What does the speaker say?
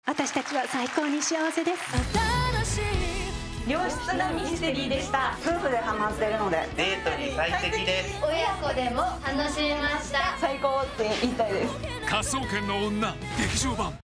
私たちは最高に幸せです。 良質なミステリーでした。 夫婦でハマってるのでデートに最適です。 親子でも楽しめました。 最高って言いたいです。 科捜研の女劇場版